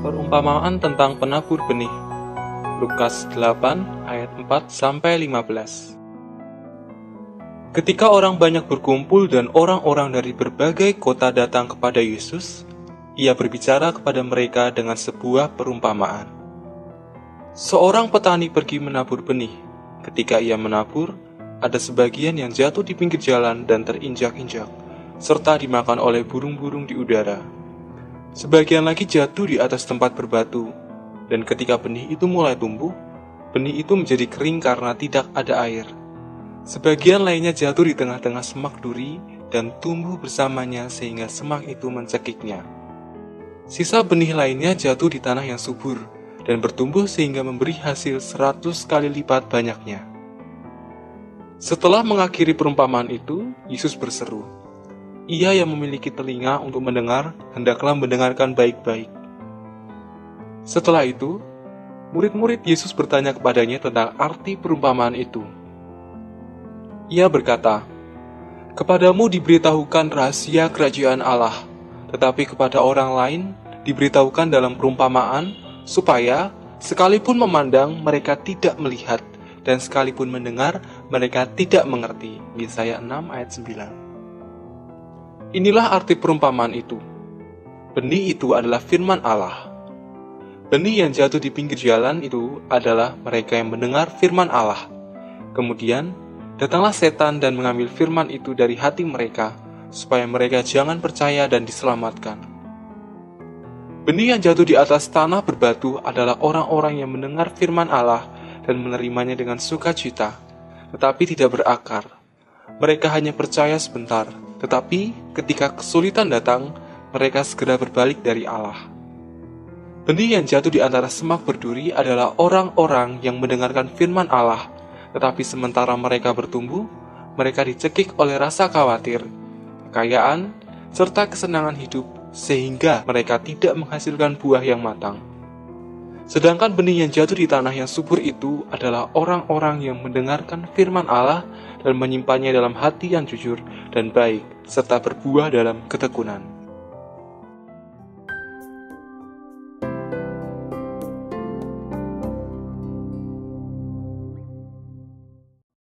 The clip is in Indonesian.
Perumpamaan tentang penabur benih. Lukas 8 ayat 4-15. Ketika orang banyak berkumpul dan orang-orang dari berbagai kota datang kepada Yesus, ia berbicara kepada mereka dengan sebuah perumpamaan. Seorang petani pergi menabur benih. Ketika ia menabur, ada sebagian yang jatuh di pinggir jalan dan terinjak-injak, serta dimakan oleh burung-burung di udara. Sebagian lagi jatuh di atas tempat berbatu, dan ketika benih itu mulai tumbuh, benih itu menjadi kering karena tidak ada air. Sebagian lainnya jatuh di tengah-tengah semak duri dan tumbuh bersamanya sehingga semak itu mencekiknya. Sisa benih lainnya jatuh di tanah yang subur dan bertumbuh sehingga memberi hasil 100 kali lipat banyaknya. Setelah mengakhiri perumpamaan itu, Yesus berseru, "Ia yang memiliki telinga untuk mendengar, hendaklah mendengarkan baik-baik." Setelah itu, murid-murid Yesus bertanya kepadanya tentang arti perumpamaan itu. Ia berkata, "Kepadamu diberitahukan rahasia kerajaan Allah, tetapi kepada orang lain diberitahukan dalam perumpamaan, supaya sekalipun memandang mereka tidak melihat, dan sekalipun mendengar mereka tidak mengerti." Yesaya 6 ayat 9. Inilah arti perumpamaan itu. Benih itu adalah firman Allah. Benih yang jatuh di pinggir jalan itu adalah mereka yang mendengar firman Allah. Kemudian, datanglah setan dan mengambil firman itu dari hati mereka, supaya mereka jangan percaya dan diselamatkan. Benih yang jatuh di atas tanah berbatu adalah orang-orang yang mendengar firman Allah dan menerimanya dengan sukacita, tetapi tidak berakar. Mereka hanya percaya sebentar, tetapi ketika kesulitan datang, mereka segera berbalik dari Allah. Benih yang jatuh di antara semak berduri adalah orang-orang yang mendengarkan firman Allah, tetapi sementara mereka bertumbuh, mereka dicekik oleh rasa khawatir, kekayaan, serta kesenangan hidup, sehingga mereka tidak menghasilkan buah yang matang. Sedangkan benih yang jatuh di tanah yang subur itu adalah orang-orang yang mendengarkan firman Allah dan menyimpannya dalam hati yang jujur dan baik, serta berbuah dalam ketekunan.